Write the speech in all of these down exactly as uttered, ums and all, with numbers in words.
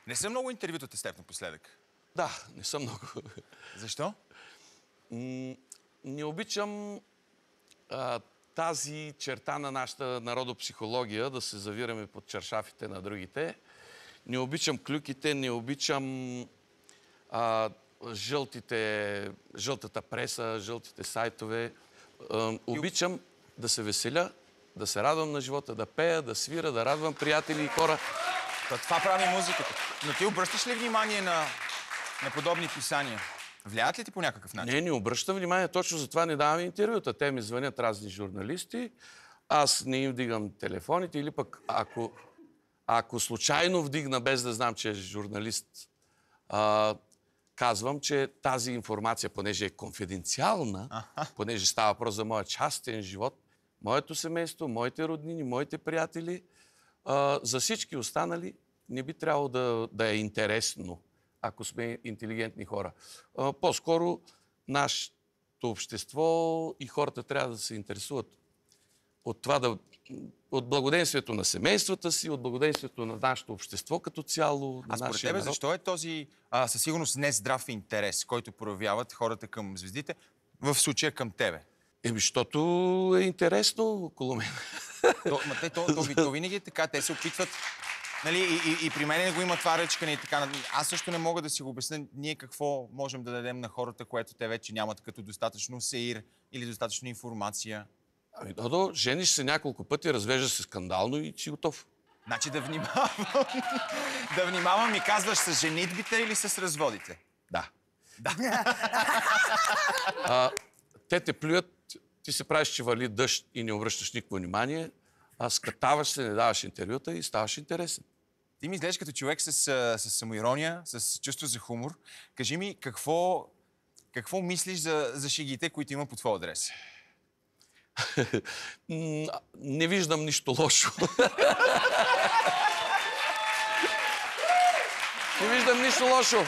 Не са много интервютата с теб напоследък. Да, не съм много. Защо? М- не обичам а, тази черта на нашата народопсихология, да се завираме под чаршафите на другите. Не обичам клюките, не обичам а, жълтите, жълтата преса, жълтите сайтове. А, обичам да се веселя, да се радвам на живота, да пея, да свира, да радвам приятели и хора. То това прави музиката. Но ти обръщаш ли внимание на, на подобни писания? Влияят ли ти по някакъв начин? Не, не обръщам внимание. Точно затова не давам интервюта. Те ми звънят разни журналисти. Аз не им вдигам телефоните или пък ако, ако случайно вдигна без да знам, че е журналист, а, казвам, че тази информация, понеже е конфиденциална, Аха. понеже става въпрос за моя частен живот, моето семейство, моите роднини, моите приятели, а, за всички останали не би трябвало да, да е интересно, ако сме интелигентни хора. А, по-скоро нашето общество и хората трябва да се интересуват от това да... от благоденствието на семействата си, от благоденствието на нашето общество като цяло, на А според нашия тебе народ. защо е този а, със сигурност нездрав интерес, който проявяват хората към звездите, в случая към тебе? Еми, защото е интересно около мен. То, ма, те, то, то, то винаги е така. Те се опитват... Нали, и, и, и при мен го има това ръчкане и така. Аз също не мога да си го обясня ние какво можем да дадем на хората, което те вече нямат като достатъчно сеир или достатъчно информация. Ами, Додо, жениш се няколко пъти, развежда се скандално и си готов. Значи да внимавам. да внимавам и казваш с женитбите или с разводите? Да. Да. а, те те плюят, ти се правиш, че вали дъжд и не обръщаш никакво внимание, а скатаваш се, не даваш интервюта и ставаш интересен. Ти ми изглеждаш като човек с, с самоирония, с чувство за хумор. Кажи ми, какво, какво мислиш за, за шегите, които има по твой адрес? Не виждам нищо лошо. Не виждам нищо лошо.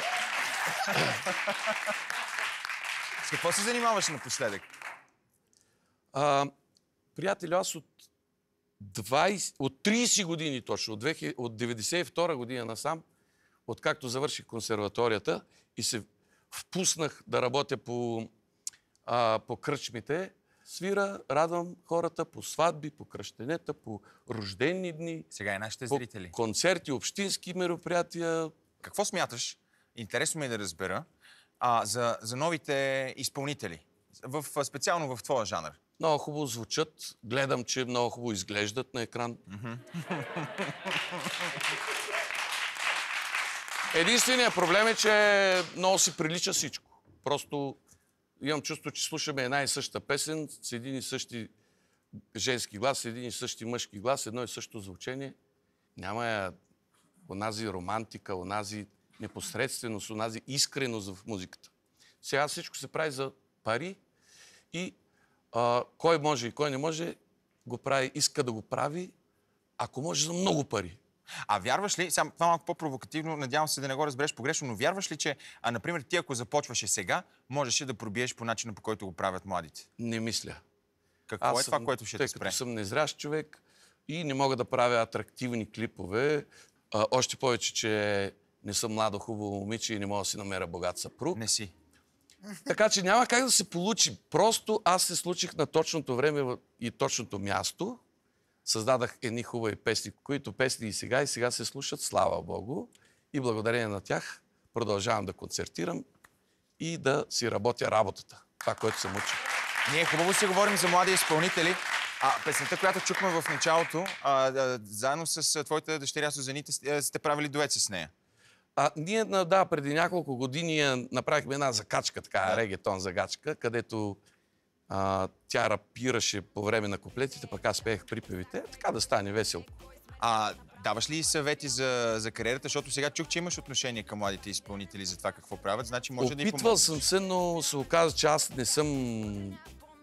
С какво се занимаваш напоследък? А, приятели, аз от, двайсет, от трийсет години точно, от, две хиляди, от деветдесет и втора година насам, откакто завърших консерваторията и се впуснах да работя по, а, по кръчмите, свира, радвам хората по сватби, по кръщенета, по рождени дни, Сега и нашите по зрители. концерти, общински мероприятия. Какво смяташ, интересно ми е да разбера, а, за, за новите изпълнители, в, специално в твоя жанр? Много хубаво звучат, гледам, че много хубаво изглеждат на екран. Mm-hmm. Единственият проблем е, че много си прилича всичко. Просто имам чувство, че слушаме една и съща песен с един и същи женски глас, един и същи мъжки глас, едно и също звучение. Няма я онази романтика, онази непосредственост, онази искреност в музиката. Сега всичко се прави за пари и а, кой може и кой не може, го прави, иска да го прави, ако може за много пари. А вярваш ли, сега това малко по-провокативно, надявам се да не го разбереш погрешно, но вярваш ли, че, а, например, ти ако започваше сега, можеше да пробиеш по начина, по който го правят младите? Не мисля. Какво Аз е това, съм, което ще тъй те спре? като съм незрящ човек и не мога да правя атрактивни клипове, а, още повече, че не съм младо хубаво момиче и не мога да си намеря богат съпруг. Не си. Така че няма как да се получи. Просто аз се случих на точното време и точното място. Създадах едни хубави песни, които песни и сега, и сега се слушат, слава Богу. И благодарение на тях продължавам да концертирам и да си работя работата. Това, което съм учил. Ние хубаво си говорим за млади изпълнители. А песента, която чухме в началото, а, а, заедно с а, твоята дъщеря Сузаните, сте, сте правили дует с нея. А, ние, да, преди няколко години я направихме една закачка, така, Да. регетон загачка, където а, тя рапираше по време на куплетите, пък аз пеех припевите, така да стане весело. А даваш ли съвети за, за кариерата? Защото сега чух, че имаш отношение към младите изпълнители за това какво правят, значи може да и Опитвал помогнеш. съм се, но се оказа, че аз не съм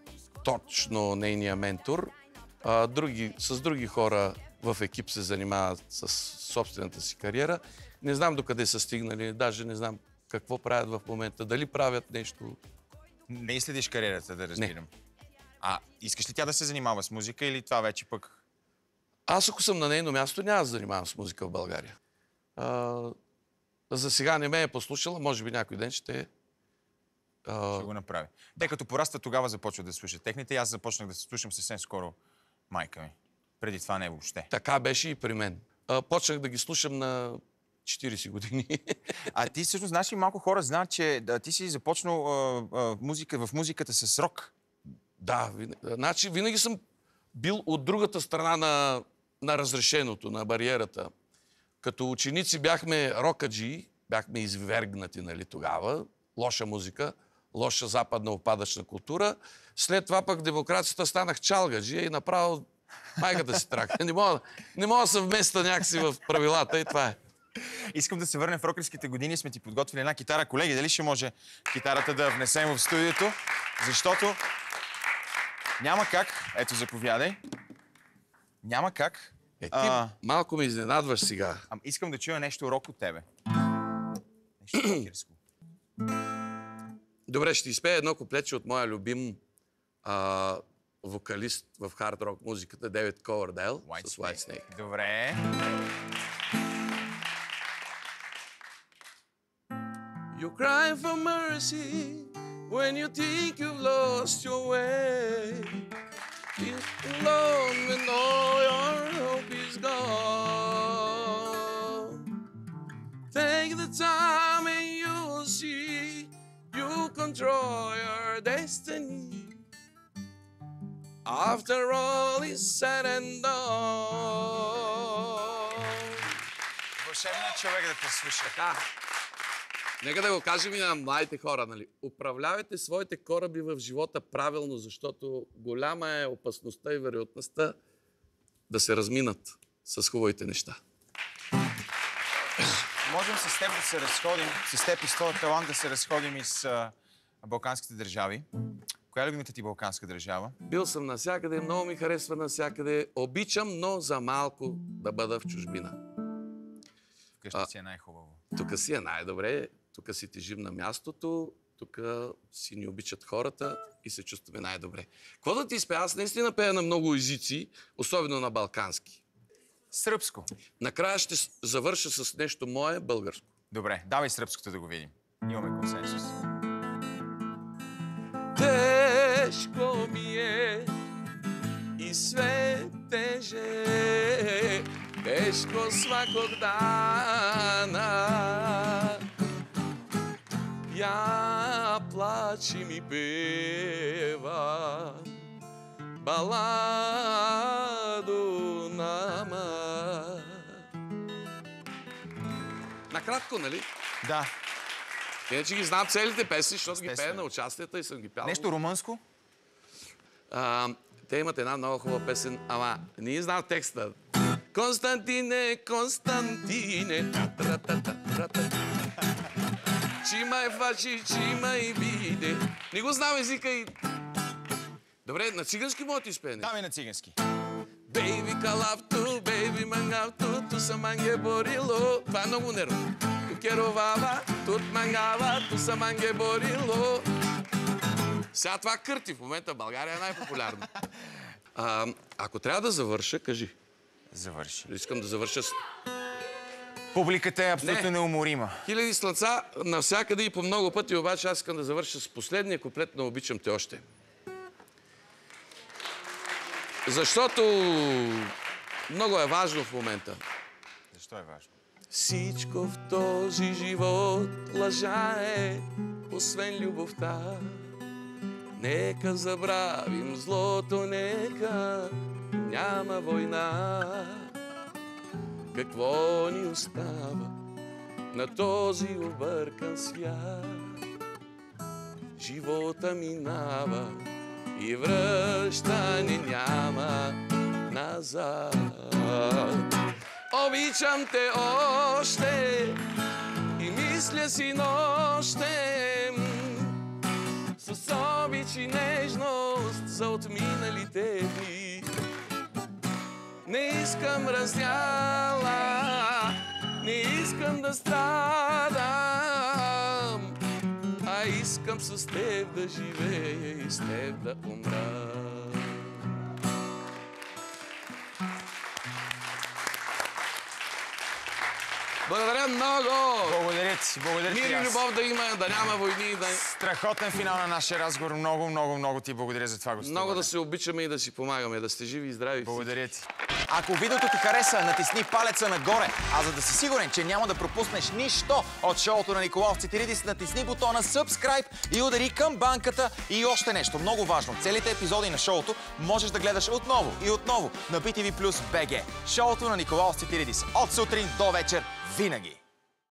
точно нейния ментор. А, други, с други хора в екип се занимават с собствената си кариера. Не знам докъде са стигнали, даже не знам какво правят в момента, дали правят нещо. Не изследиш кариерата, да разбирам. Не. А искаш ли тя да се занимава с музика или това вече пък... Аз ако съм на нейно място, няма да се занимавам с музика в България. А, За сега не ме е послушала, може би някой ден ще... Ще го направи. Те като порастват, тогава започват да слушат техните и аз започнах да се слушам съвсем скоро майка ми. Преди това не въобще. Така беше и при мен. А, почнах да ги слушам на четирийсет години. А ти всъщност, знаеш ли, малко хора знаят, че да, ти си започнал а, а, музика, в музиката с рок. Да, винаги, значи винаги съм бил от другата страна на, на разрешеното, на бариерата. Като ученици бяхме рокаджи, бяхме извергнати, нали, тогава. Лоша музика, лоша западна опадъчна култура. След това пък демокрацията станах чалгаджи и направо майката си трак. Не мога, не мога да се вместа някакси в правилата и това е. Искам да се върнем в рокерските години. Сме ти подготвили една китара. Колеги, дали ще може китарата да внесем в студиото? Защото няма как... Ето, заповядай. Няма как... Е, ти а... малко ме изненадваш сега. А, искам да чуя нещо рок от тебе. Нещо рокерско. Добре, ще изпея едно куплече от моя любим а, вокалист в хард рок музиката, Дейвид Ковердейл, с White Snake. Добре. You cry for mercy when you think you've lost your way. You're alone when all your hope is gone. Take the time and you'll see you control your destiny. After all is said and done. Вълшебният човек да те слуша. Така. Нека да го кажем и на младите хора, нали? Управлявайте своите кораби в живота правилно, защото голяма е опасността и вероятността да се разминат с хубавите неща. Можем с теб да се разходим, с теб и с този талант да се разходим и с а, балканските държави. Коя е любимата ти балканска държава? Бил съм навсякъде, много ми харесва навсякъде. Обичам, но за малко да бъда в чужбина. Вкъщи си е най-хубаво. Тук си е най-добре, тук си тежим на мястото, тук си ни обичат хората и се чувстваме най-добре. Какво да ти изпея? Аз наистина пея на много езици, особено на балкански. Сръбско. Накрая ще завърша с нещо мое българско. Добре, давай сръбското да го видим. Имаме консенсус. Тежко ми е и sve teže, teško svakog dana. Ja plačim i pevam baladu nama. Накратко, нали? Да. Иначе ги знам целите песни, защото ги Естествено. пея на участията и съм ги пял. Нещо румънско? А, те имат една много хубава песен, ама не знам текста. Константине, Константине, чимай фачи, чимай биде. Не го знам езика и... Добре, на цигански мога ти изпея нещо? Давай на цигански. Бейби калафту, бейби мангавту, ту са манге борило. Това е много нервно. Ту керовава, тут мангава, ту са манге борило. Сега това кърти. В момента в България е най-популярно. А, ако трябва да завърша, кажи. Завърши. Искам да завърша с... Публиката е абсолютно Не. неуморима. Хиляди слънца навсякъде и по много пъти, обаче аз искам да завърша с последния куплет на Обичам те още. Защото много е важно в момента. Защо е важно? Всичко в този живот лъжа е, освен любовта. Нека забравим злото, нека няма война. Какво ни остава на този объркан свят? Живота минава и връщане няма назад. Обичам те още и мисля си нощем с обич и нежност за отминалите дни. Не искам раздяла, не искам да страдам, а искам с теб да живея и с теб да умра. Благодаря много! Благодаря Благодаря ти. Благодаря ти. Мир и аз. любов да има, да няма войни. Да... Страхотен финал на нашия разговор. Много, много, много ти благодаря за това гостуване. Много да се обичаме и да си помагаме, да сте живи и здрави. Благодаря ти. Ако видеото ти хареса, натисни палеца нагоре. А за да си сигурен, че няма да пропуснеш нищо от шоуто на Николаус Цитиридис, натисни бутона Subscribe и удари към банката. И още нещо много важно. Целите епизоди на шоуто можеш да гледаш отново и отново на би ти ви плюс би джи. Шоуто на Николаус Цитиридис. От сутрин до вечер винаги.